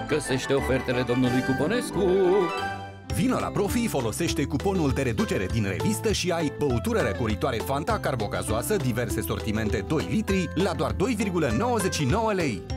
Găsește ofertele domnului Cuponescu. Vino la Profi, folosește cuponul de reducere din revistă și ai băutură răcoritoare Fanta carbogazoasă, diverse sortimente 2 litri, la doar 2,99 lei.